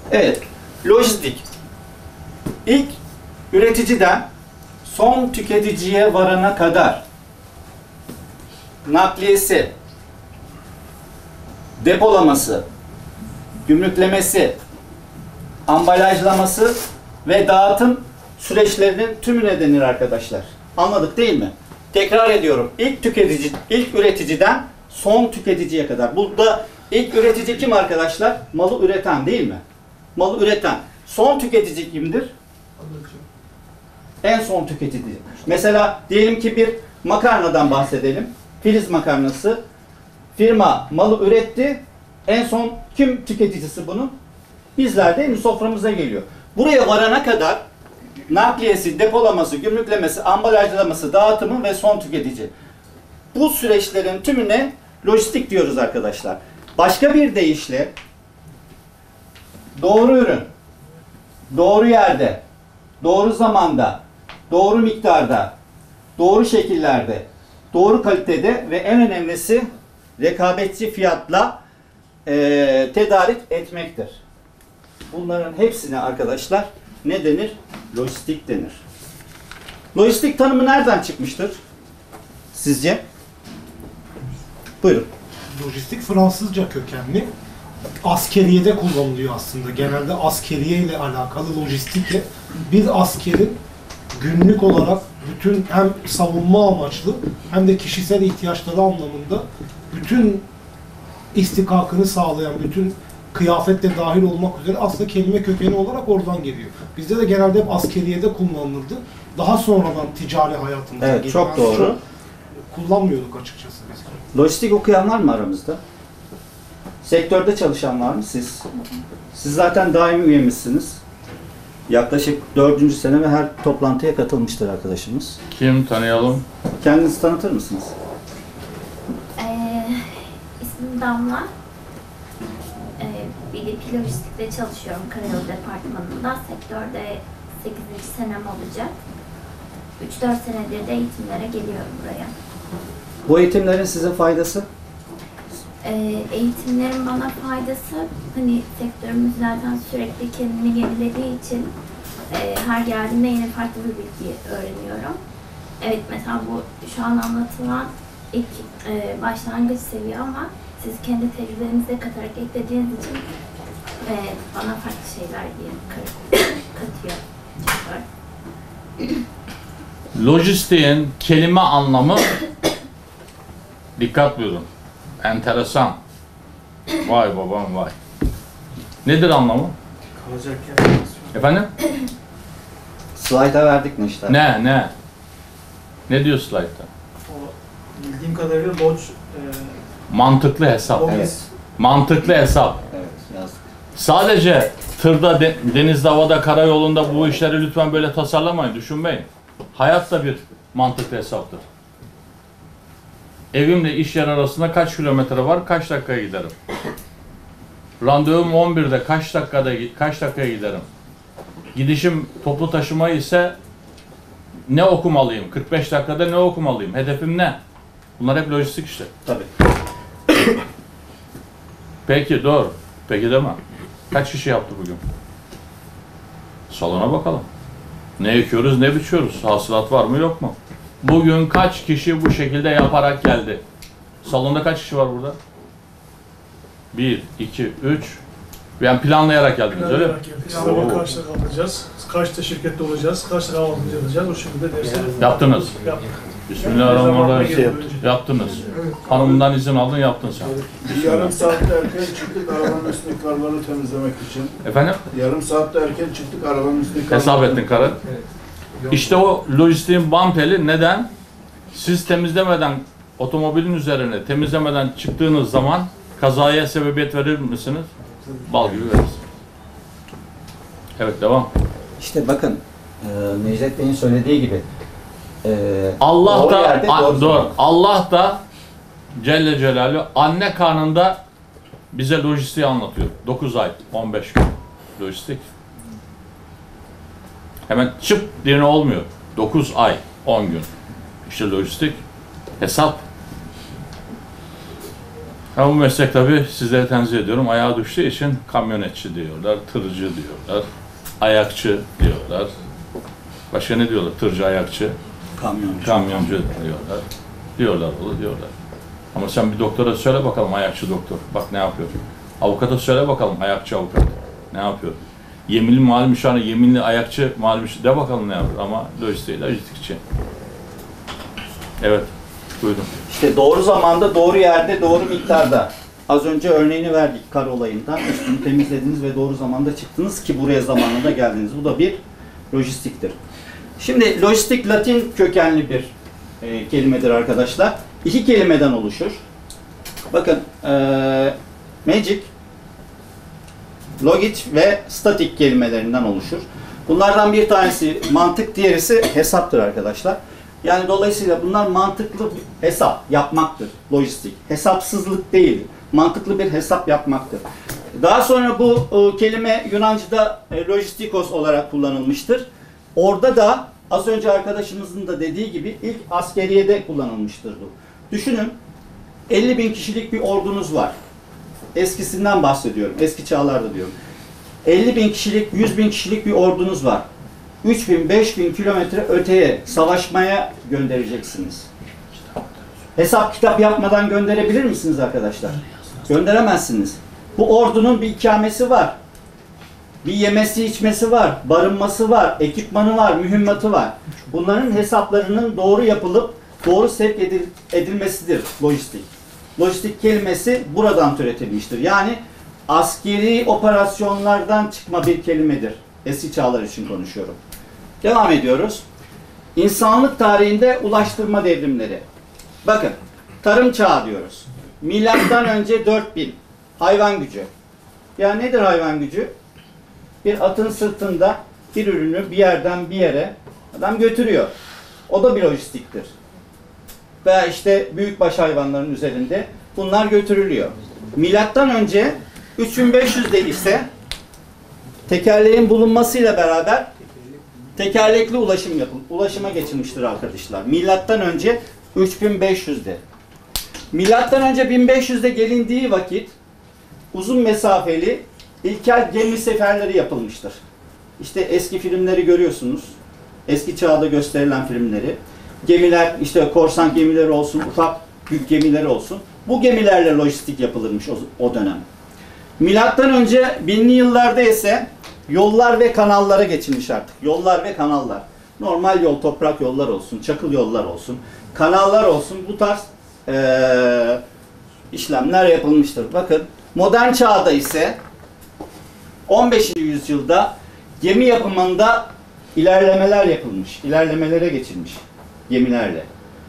Evet, lojistik. İlk üreticiden son tüketiciye varana kadar nakliyesi, depolaması, gümrüklemesi, ambalajlaması ve dağıtım süreçlerinin tümüne denir arkadaşlar. Anladık değil mi? Tekrar ediyorum. İlk üreticiden son tüketiciye kadar. Burada ilk üretici kim arkadaşlar? Malı üreten değil mi? Malı üreten. Son tüketici kimdir? En son tüketici. Mesela diyelim ki bir makarnadan bahsedelim. Filiz makarnası. Firma malı üretti. En son kim tüketicisi bunun? Bizler değil mi? Soframıza geliyor. Buraya varana kadar nakliyesi, depolaması, gümrüklemesi, ambalajlaması, dağıtımı ve son tüketici. Bu süreçlerin tümüne lojistik diyoruz arkadaşlar. Başka bir deyişle doğru ürün, doğru yerde, doğru zamanda, doğru miktarda, doğru şekillerde, doğru kalitede ve en önemlisi rekabetçi fiyatla tedarik etmektir. Bunların hepsine arkadaşlar ne denir? Lojistik denir. Lojistik tanımı nereden çıkmıştır? Sizce? Buyurun. Lojistik Fransızca kökenli. Askeriyede kullanılıyor aslında. Genelde askeriye ile alakalı lojistikle bir askerin günlük olarak bütün hem savunma amaçlı hem de kişisel ihtiyaçları anlamında bütün istikakını sağlayan, bütün kıyafetle dahil olmak üzere aslında kelime kökeni olarak oradan geliyor. Bizde de genelde hep askeriyede kullanılırdı. Daha sonradan ticari hayatımıza Evet, gelen çok doğru. Kullanmıyorduk açıkçası biz. Lojistik okuyan var mı aramızda? Sektörde çalışan var mı siz? Siz zaten daimi üyemizsiniz. Yaklaşık 4. sene ve her toplantıya katılmıştır arkadaşımız. Kim tanıyalım? Kendinizi tanıtır mısınız? İsmim Damla. BDP Lojistik'te çalışıyorum Karayolu Departmanı'nda. Sektörde 8. senem olacak. 3-4 senedir de eğitimlere geliyorum buraya. Bu eğitimlerin size faydası? Eğitimlerin bana faydası, hani sektörümüz zaten sürekli kendini yenilediği için her geldiğimde yeni farklı bir bilgi öğreniyorum. Evet, mesela bu şu an anlatılan ilk başlangıç seviye ama siz kendi tecrübenize katarak eklediğiniz için bana farklı şeyler katıyor. Lojistiğin kelime anlamı dikkat buyurun. Enteresan. Vay babam vay. Nedir anlamı? Kalacak yer. Efendim? Slayta verdik mi işte? Ne? Ne diyor slaytta? Bildiğim kadarıyla Lodge Mantıklı hesap. Evet. Mantıklı hesap. Evet, yazdık. Sadece tırda, denizde, havada, karayolunda bu işleri lütfen böyle tasarlamayın, düşünmeyin. Hayat da bir mantıklı hesaptır. Evimle iş yer arasında kaç kilometre var, kaç dakikaya giderim? Randevum 11'de kaç dakikaya giderim? Gidişim toplu taşıma ise ne okumalıyım? 45 dakikada ne okumalıyım? Hedefim ne? Bunlar hep lojistik işte. Tabii. Peki doğru. Peki deme. Kaç kişi yaptı bugün? Salona bakalım. Ne ekiyoruz, ne biçiyoruz? Hasılat var mı, yok mu? Bugün kaç kişi bu şekilde yaparak geldi? Salonda kaç kişi var burada? 1, 2, 3. Yani planlayarak geldiniz, öyle mi? planlama kaçta kalacağız, kaçta şirkette olacağız, kaçta kahvaltı alacağız, o şekilde dersleri Yaptınız. yaptık. Bismillahirrahmanirrahim. Yaptınız. Hanımından izin aldın, yaptın sen. Yarım saatte erken çıktık arabanın üstündeki karları temizlemek için. Efendim? Yarım saatte erken çıktık arabanın üstündeki Hesap ettin karı. İşte o lojistiğin bam teli neden? Siz temizlemeden, otomobilin üzerine temizlemeden çıktığınız zaman kazaya sebebiyet verir misiniz? Bal gibi veririz. Evet, devam. İşte bakın Necdet Bey'in söylediği gibi Allah doğru da yerde, doğru doğru. zaman. Allah da Celle Celaluhu anne karnında bize lojistiği anlatıyor. 9 ay, 15 gün lojistik. Hemen çıp diye olmuyor. 9 ay, 10 gün. İşte lojistik, hesap. Ha, bu meslek tabii sizleri tenzih ediyorum. Ayağa düştüğü için kamyonetçi diyorlar, tırcı diyorlar, ayakçı diyorlar. Başka ne diyorlar? Tırcı, ayakçı, kamyoncu diyorlar. Diyorlar. Ama sen bir doktora söyle bakalım, ayakçı doktor. Bak ne yapıyor. Avukata söyle bakalım, ayakçı avukat. Ne yapıyor? Yeminli mali müşavir, yeminli ayakçı mali müşavir de bakalım ne yapıyor. Ama lojistikçi. Evet, buyurun. İşte doğru zamanda, doğru yerde, doğru miktarda. Az önce örneğini verdik kar olayından. Üstünü temizlediniz ve doğru zamanda çıktınız ki buraya zamanında geldiniz. Bu da bir lojistiktir. Şimdi lojistik Latin kökenli bir kelimedir arkadaşlar. 2 kelimeden oluşur. Bakın magic, logit ve statik kelimelerinden oluşur. Bunlardan bir tanesi mantık, diğerisi hesaptır arkadaşlar. Yani dolayısıyla bunlar mantıklı bir hesap yapmaktır, lojistik. Hesapsızlık değil, mantıklı bir hesap yapmaktır. Daha sonra bu kelime Yunanca'da lojistikos olarak kullanılmıştır. Orada da az önce arkadaşımızın da dediği gibi ilk askeriyede kullanılmıştır bu. Düşünün, 50.000 kişilik bir ordunuz var. Eskisinden bahsediyorum, eski çağlarda diyorum. 50.000 kişilik, 100.000 kişilik bir ordunuz var. 3.000, 5.000 kilometre öteye savaşmaya göndereceksiniz. Hesap kitap yapmadan gönderebilir misiniz arkadaşlar? Gönderemezsiniz. Bu ordunun bir ikamesi var. Bir yemesi içmesi var, barınması var, ekipmanı var, mühimmatı var. Bunların hesaplarının doğru yapılıp doğru sevk edilmesidir lojistik. Lojistik kelimesi buradan türetilmiştir. Yani askeri operasyonlardan çıkma bir kelimedir. Eski çağlar için konuşuyorum. Devam ediyoruz. İnsanlık tarihinde ulaştırma devrimleri. Bakın, tarım çağı diyoruz. Milattan önce 4000. Hayvan gücü. Ya nedir hayvan gücü? Bir atın sırtında bir ürünü bir yerden bir yere adam götürüyor. O da bir lojistiktir. Veya işte büyükbaş hayvanların üzerinde bunlar götürülüyor. Milattan önce 3500'de ise tekerleğin bulunmasıyla beraber tekerlekli ulaşıma geçilmiştir arkadaşlar. Milattan önce 3500'de. Milattan önce 1500'de gelindiği vakit uzun mesafeli ilkel gemi seferleri yapılmıştır. İşte eski filmleri görüyorsunuz. Eski çağda gösterilen filmleri. Gemiler, işte korsan gemileri olsun, ufak yük gemileri olsun. Bu gemilerle lojistik yapılırmış o dönem. Milattan önce 1000'li yıllarda ise yollar ve kanallara geçilmiş artık. Yollar ve kanallar. Normal yol, toprak yollar olsun, çakıl yollar olsun, kanallar olsun. Bu tarz işlemler yapılmıştır. Bakın modern çağda ise 15. yüzyılda gemi yapımında ilerlemeler yapılmış. İlerlemelere geçilmiş gemilerle.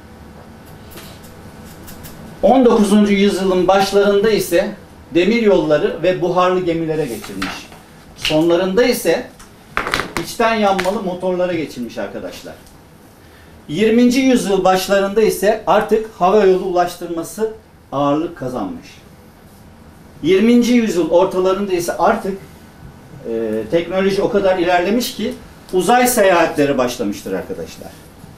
19. yüzyılın başlarında ise demir yolları ve buharlı gemilere geçilmiş. Sonlarında ise içten yanmalı motorlara geçilmiş arkadaşlar. 20. yüzyıl başlarında ise artık hava yolu ulaştırması ağırlık kazanmış. 20. yüzyıl ortalarında ise artık teknoloji o kadar ilerlemiş ki uzay seyahatleri başlamıştır arkadaşlar.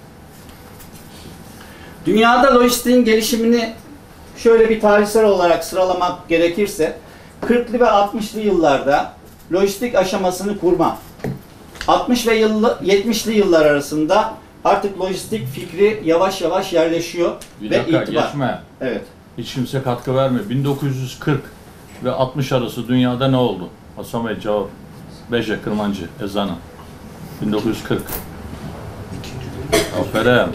Dünyada lojistiğin gelişimini şöyle bir tarihsel olarak sıralamak gerekirse 40'lı ve 60'lı yıllarda lojistik aşamasını kurma. 60 ve 70'li yıllar arasında artık lojistik fikri yavaş yavaş yerleşiyor Bir ve dakika itibar. geçme. Evet. Hiç kimse katkı vermiyor. 1940 ve 60 arası dünyada ne oldu? Hasan Bey cevap. Beje, Kırmancı, ezanı. 1940. Aferin.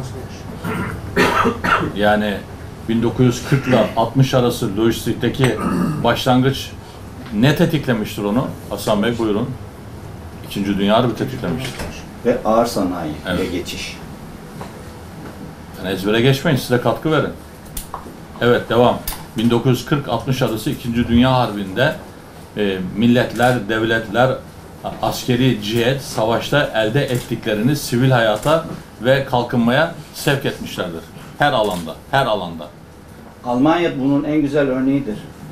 Yani 1940 ile 60 arası lojistikteki başlangıç ne tetiklemiştir onu? Hasan Bey buyurun. İkinci Dünya Harbi tetiklemiştir. Ve ağır sanayi Evet. ve geçiş. Yani ezbere geçmeyin, size katkı verin. Evet, devam. 1940-60 arası 2. Dünya Harbi'nde milletler, devletler askeri cihet, savaşta elde ettiklerini sivil hayata ve kalkınmaya sevk etmişlerdir. Her alanda, her alanda. Almanya bunun en güzel örneğidir.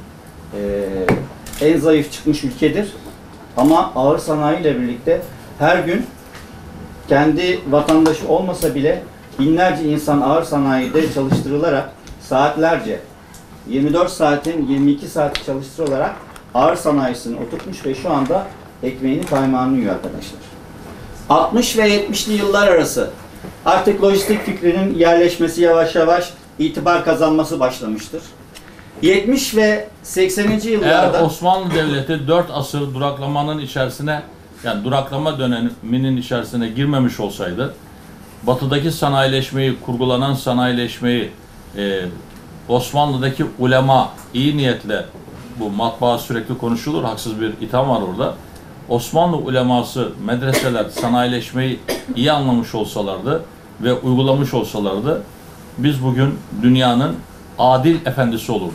En zayıf çıkmış ülkedir. Ama ağır sanayi ile birlikte her gün kendi vatandaşı olmasa bile binlerce insan ağır sanayide çalıştırılarak saatlerce 24 saatin 22 saat çalıştırılarak ağır sanayisini oturtmuş ve şu anda ekmeğini kaymağını yiyor arkadaşlar. 60 ve 70'li yıllar arası artık lojistik fikrinin yerleşmesi yavaş yavaş itibar kazanması başlamıştır. 70 ve 80. yıllarda Eğer Osmanlı Devleti 4 asır duraklamanın içerisine, yani duraklama döneminin içerisine girmemiş olsaydı, batıdaki sanayileşmeyi, kurgulanan sanayileşmeyi Osmanlı'daki ulema iyi niyetle, bu matbaa sürekli konuşulur, haksız bir itham var orada. Osmanlı uleması, medreseler sanayileşmeyi iyi anlamış olsalardı ve uygulamış olsalardı, biz bugün dünyanın adil efendisi olurduk.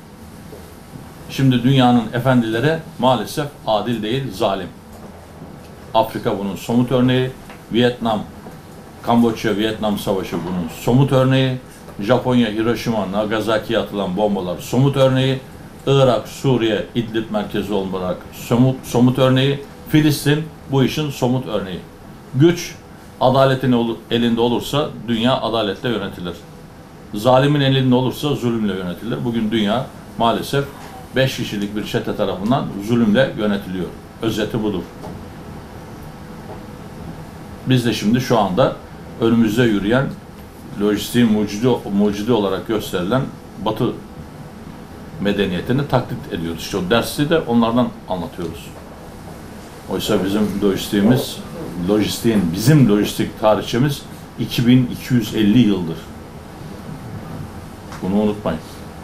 Şimdi dünyanın efendileri maalesef adil değil, zalim. Afrika bunun somut örneği, Kamboçya-Vietnam Savaşı bunun somut örneği, Japonya, Hiroşima, Nagasaki'ye atılan bombalar somut örneği, Irak, Suriye, İdlib merkezi olarak somut örneği, Filistin bu işin somut örneği. Güç, adaletin elinde olursa dünya adaletle yönetilir. Zalimin elinde olursa zulümle yönetilir. Bugün dünya maalesef 5 kişilik bir çete tarafından zulümle yönetiliyor. Özeti budur. Biz de şimdi şu anda önümüzde yürüyen, lojistiğin mucidi olarak gösterilen Batı medeniyetini taklit ediyoruz. İşte o dersi de onlardan anlatıyoruz. Oysa bizim lojistik tarihçemiz 2250 yıldır. Bunu unutmayın.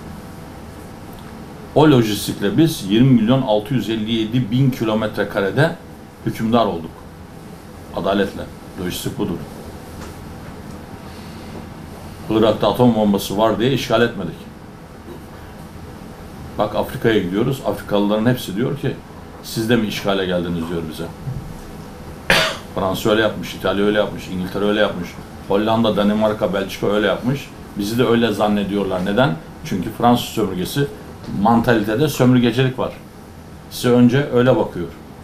O lojistikle biz 20.657.000 kilometre karede hükümdar olduk. Adaletle. Lojistik budur. Irak'ta atom bombası var diye işgal etmedik. Bak Afrika'ya gidiyoruz. Afrikalıların hepsi diyor ki siz de mi işgale geldiniz diyor bize. Fransa öyle yapmış, İtalya öyle yapmış, İngiltere öyle yapmış, Hollanda, Danimarka, Belçika öyle yapmış. Bizi de öyle zannediyorlar. Neden? Çünkü Fransız sömürgesi mantalitede sömürgecilik var. Size önce öyle bakıyor.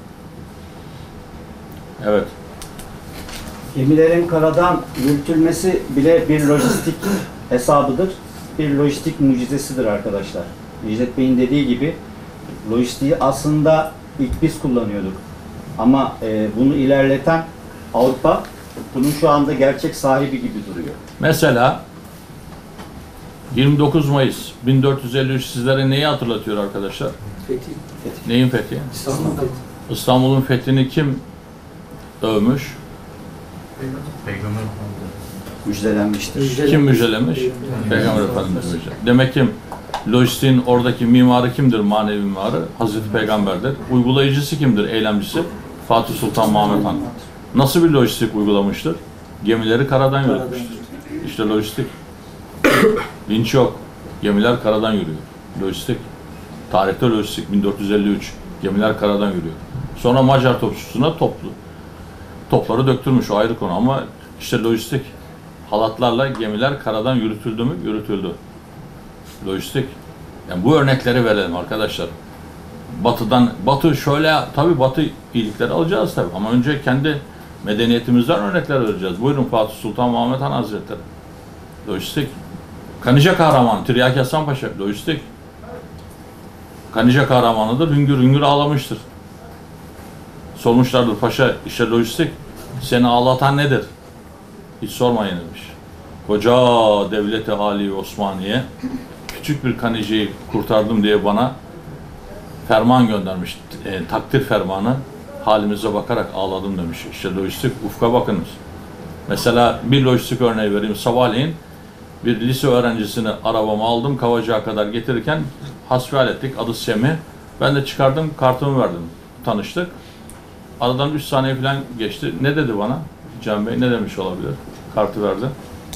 Evet. gemilerin karadan yürütülmesi bile bir lojistik hesabıdır. Bir lojistik mucizesidir arkadaşlar. Necdet Bey'in dediği gibi lojistiği aslında ilk biz kullanıyorduk. Ama bunu ilerleten Avrupa bunun şu anda gerçek sahibi gibi duruyor. Mesela 29 Mayıs 1453 sizlere neyi hatırlatıyor arkadaşlar? Fethi. Neyin fethi? İstanbul fethi. İstanbul'un fethini kim övmüş? Müjdelenmiştir. Kim müjdelemiş? Peygamber Efendimiz müjdelemiş. Demek ki lojistiğin oradaki mimarı kimdir? Manevi mimarı Hazreti Peygamber'dir. Uygulayıcısı kimdir? Eylemcisi Fatih Sultan Mehmet Han. Nasıl bir lojistik uygulamıştır? Gemileri karadan yürütmüştür. İşte lojistik. Vinç yok. Gemiler karadan yürüyor. Lojistik. Tarihte lojistik 1453. Gemiler karadan yürüyor. Sonra Macar topçusuna topları döktürmüş, o ayrı konu ama işte lojistik. Halatlarla gemiler karadan yürütüldü mü? Yürütüldü. Lojistik. Yani bu örnekleri verelim arkadaşlar. Batı şöyle, tabii Batı iyilikleri alacağız tabii ama önce kendi medeniyetimizden örnekler vereceğiz. Buyurun Fatih Sultan Mehmet Han Hazretleri. Lojistik. Kanıca Kahraman, Tiryaki Hasan Paşa, lojistik. Kanıca Kahramanı'dır, hüngür hüngür ağlamıştır. Sormuşlardır, paşa işte lojistik, seni ağlatan nedir? Hiç sormayın demiş. Koca devleti hali Osmaniye, küçük bir kanıcayı kurtardım diye bana ferman göndermiş, takdir fermanı, halimize bakarak ağladım demiş. İşte lojistik, ufka bakınız. Mesela bir lojistik örneği vereyim, sabahleyin bir lise öğrencisini arabama aldım, Kavacık'a kadar getirirken hasbihal ettik, adı Semih. Ben de çıkardım, kartımı verdim, tanıştık. Aradan 3 saniye falan geçti. Ne dedi bana? Cem Bey ne demiş olabilir? Kartı verdi.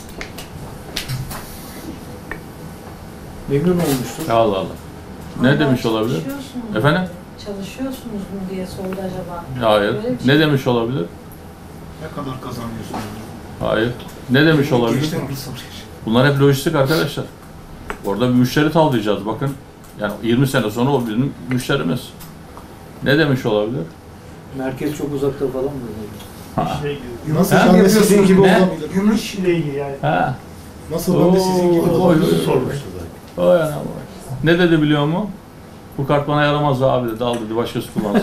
Memnun olmuştur. Allah Allah. Ne demiş olabilir? Çalışıyorsunuz. Efendim? Çalışıyorsunuz mu diye sordu acaba. Hayır. Böyle bir şey. Ne demiş olabilir? Ne kadar kazanıyorsunuz? Hayır. Ne demiş olabilir? Gençler bir soru. Bunlar hep lojistik arkadaşlar. Orada bir müşteri tavlayacağız bakın. Yani 20 sene sonra o bizim müşterimiz. Ne demiş olabilir? Merkez çok uzakta falan mı? Nasıl Ha? ben de sizin gibi Ne? olabilir? Gümüş ile ilgili yani. Ha. Nasıl ben de sizin gibi olabilir? Sormuştu zaten. O yani. Ne dedi biliyor musun? Bu kart bana yaramaz abi dedi. Al dedi, başkası kullansın.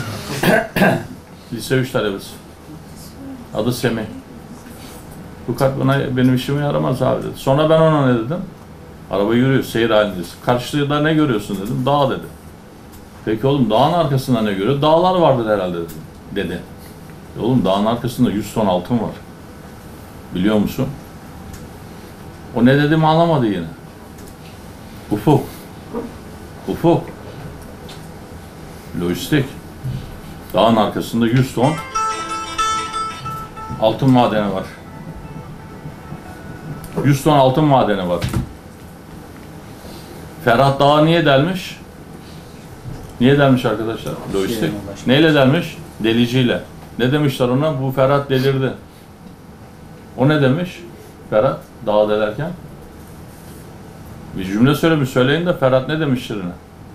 Lise 3 talebesi. Adı Semih. Bu kart bana, benim işime yaramaz abi dedi. Sonra ben ona ne dedim? Araba yürüyor, seyir halindeyiz. Karşıda ne görüyorsun dedim. Dağ dedi. Peki oğlum dağın arkasında ne görüyor? Dağlar vardır herhalde dedim. Dedi. Oğlum dağın arkasında 100 ton altın var. Biliyor musun? O ne dediğimi anlamadı yine. Ufuk. Ufuk. Lojistik. Dağın arkasında 100 ton altın madeni var. 100 ton altın madeni var. Ferhat Dağı niye delmiş? Niye delmiş arkadaşlar? Lojistik. Neyle delmiş? Deliciyle. Ne demişler ona? Bu Ferhat delirdi. O ne demiş? Ferhat dağı delerken? Bir cümle söylemiş. Söyleyin de Ferhat ne demiş Şirin'e?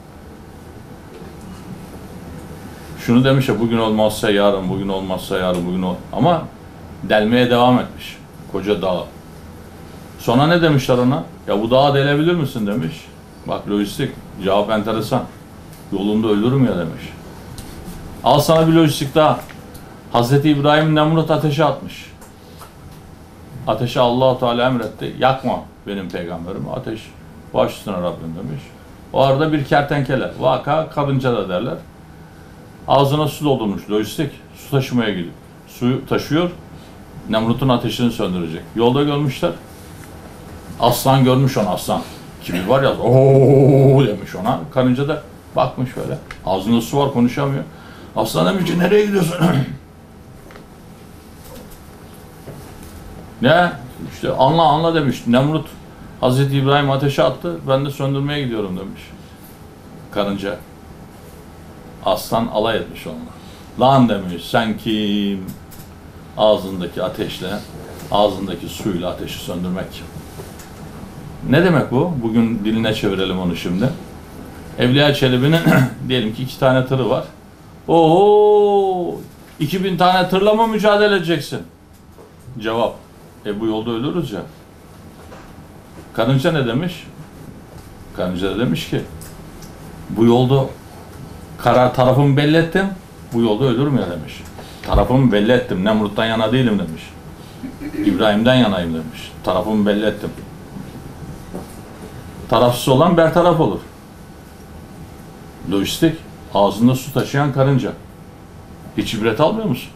Şunu demiş ya, bugün olmazsa yarın, bugün olmazsa yarın, bugün ol... Ama delmeye devam etmiş. Koca dağı. Sonra ne demişler ona? Ya bu dağı delebilir misin demiş. Bak lojistik. Cevap enteresan. Yolunda ölürüm ya demiş. Al sana bir lojistik daha. Hazreti İbrahim Nemrut ateşe atmış. Ateşe Allah-u Teala emretti. Yakma benim peygamberimi. Ateş baş üstüne Rabbim demiş. O arada bir kertenkele. Vaka karınca da derler. Ağzına su doldurmuş lojistik. Su taşımaya gidiyor. Suyu taşıyor. Nemrut'un ateşini söndürecek. Yolda görmüşler. Aslan görmüş onu, aslan. Kimi var ya, ooo demiş ona. Karınca da bakmış böyle. Ağzında su var, konuşamıyor. Aslan demiş ki nereye gidiyorsun? Ne? İşte anla demiş. Nemrut Hazreti İbrahim ateşe attı. Ben de söndürmeye gidiyorum demiş. Karınca. Aslan alay etmiş onunla. Lan demiş, sen kim? Ağzındaki ateşle, ağzındaki suyla ateşi söndürmek. Ne demek bu? Bugün diline çevirelim onu şimdi. Evliya Çelebi'nin diyelim ki 2 tane tırı var. Oo, 2000 tane tırla mı mücadele edeceksin? Cevap. Bu yolda ölürüz ya. Karınca ne demiş? Karınca da demiş ki bu yolda karar tarafımı belli ettim. Bu yolda ölürüm ya demiş. Tarafımı belli ettim. Nemrut'tan yana değilim demiş. İbrahim'den yanayım demiş. Tarafımı belli ettim. Tarafsız olan bertaraf olur. Lojistik. Ağzında su taşıyan karınca. Hiç ibret almıyor musun?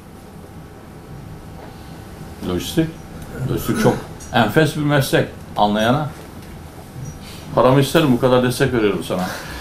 Lojistik. Lojistik çok enfes bir meslek. Anlayana. Paramı isterim, bu kadar destek veriyorum sana.